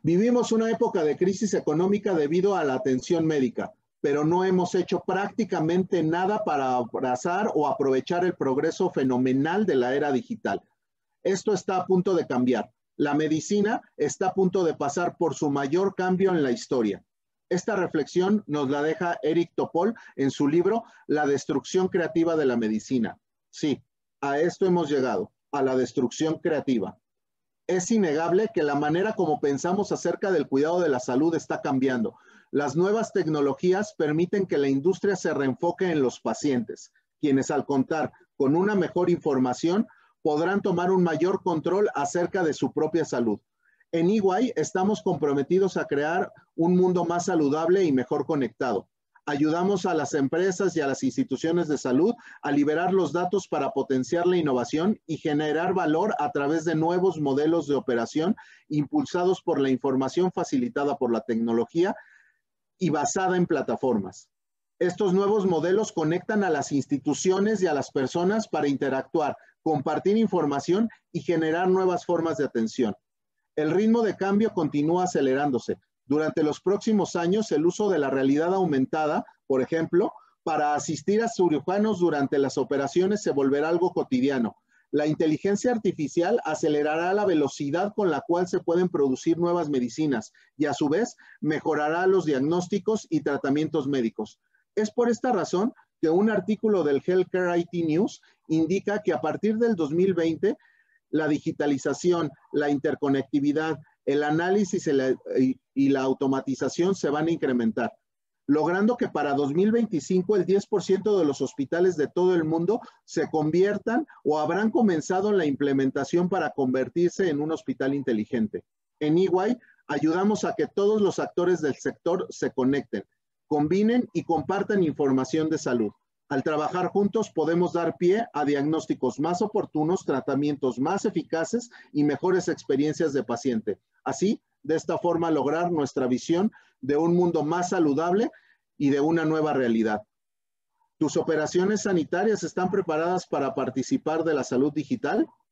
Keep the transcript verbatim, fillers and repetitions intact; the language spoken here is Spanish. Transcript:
Vivimos una época de crisis económica debido a la atención médica, pero no hemos hecho prácticamente nada para abrazar o aprovechar el progreso fenomenal de la era digital. Esto está a punto de cambiar. La medicina está a punto de pasar por su mayor cambio en la historia. Esta reflexión nos la deja Eric Topol en su libro La destrucción creativa de la medicina. Sí, a esto hemos llegado, a la destrucción creativa. Es innegable que la manera como pensamos acerca del cuidado de la salud está cambiando. Las nuevas tecnologías permiten que la industria se reenfoque en los pacientes, quienes al contar con una mejor información podrán tomar un mayor control acerca de su propia salud. En E Y estamos comprometidos a crear un mundo más saludable y mejor conectado. Ayudamos a las empresas y a las instituciones de salud a liberar los datos para potenciar la innovación y generar valor a través de nuevos modelos de operación impulsados por la información facilitada por la tecnología y basada en plataformas. Estos nuevos modelos conectan a las instituciones y a las personas para interactuar, compartir información y generar nuevas formas de atención. El ritmo de cambio continúa acelerándose. Durante los próximos años, el uso de la realidad aumentada, por ejemplo, para asistir a cirujanos durante las operaciones se volverá algo cotidiano. La inteligencia artificial acelerará la velocidad con la cual se pueden producir nuevas medicinas y, a su vez, mejorará los diagnósticos y tratamientos médicos. Es por esta razón que un artículo del Healthcare I T News indica que a partir del dos mil veinte, la digitalización, la interconectividad, el análisis y la, y, y la automatización se van a incrementar, logrando que para dos mil veinticinco el diez por ciento de los hospitales de todo el mundo se conviertan o habrán comenzado la implementación para convertirse en un hospital inteligente. En E Y ayudamos a que todos los actores del sector se conecten, combinen y compartan información de salud. Al trabajar juntos podemos dar pie a diagnósticos más oportunos, tratamientos más eficaces y mejores experiencias de paciente. Así, de esta forma, lograr nuestra visión de un mundo más saludable y de una nueva realidad. ¿Tus operaciones sanitarias están preparadas para participar de la salud digital?